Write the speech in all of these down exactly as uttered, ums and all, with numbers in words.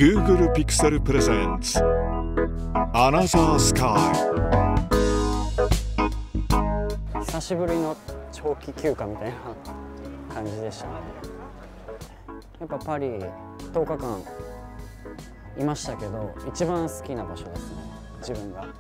Google Pixel Presents Another Sky。 久しぶりの長期休暇みたいな感じでしたね。やっぱパリとおかかんいましたけど、一番好きな場所ですね、自分が。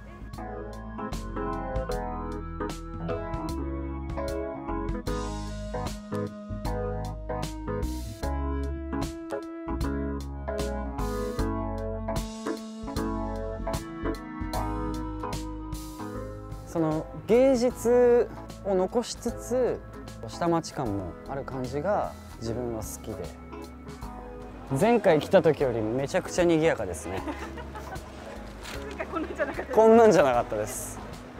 その芸術を残しつつ下町感もある感じが自分は好きで、前回来た時よりめちゃくちゃ賑やかですね。こんなんじゃなかった。こんなんじゃなかったです。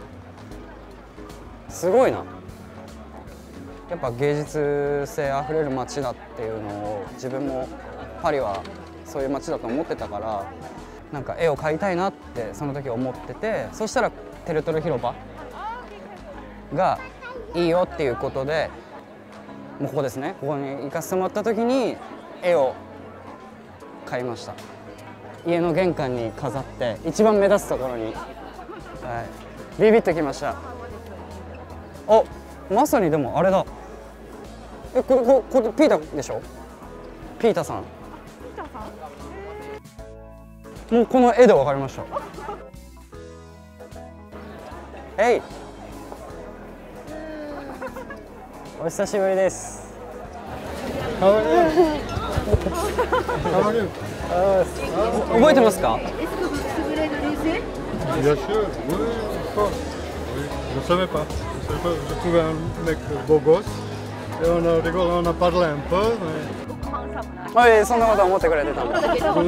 すごいな。やっぱ芸術性あふれる街だっていうのを自分もパリはそういう街だと思ってたから、なんか絵を描いたいなってその時思ってて、そしたらテルトル広場がいいよっていうことで、もうここですね、ここに行かせてもらった時に絵を買いました。家の玄関に飾って一番目立つところに、はい、ビビッときました。お、まさにでもあれだ。え、これここれピーターでしょ。ピーターさん。もうこの絵で分かりました。えい、お久しぶりです。覚えてますか？はい、そんなこと思ってくれてたんだ。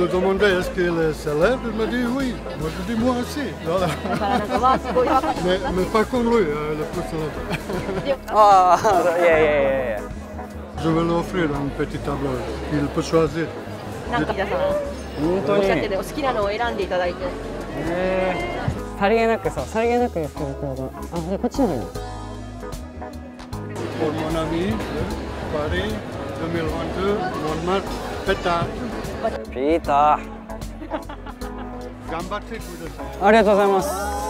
ああ、いやいやいやいや。 Je vais lui offrir un petit tableau qu'il peut choisir。 なんか皆さん、 本当に。 おっしゃっててお好きなのを選んでいただいて。 ええ、さりげなくさ、さりげなく言ってる子が、あ、こっちの方に。 Pour mon ami, Paris, deux mille vingt-deux, Montmartre, Pétard。 ピーター。 頑張ってください。 ありがとうございます。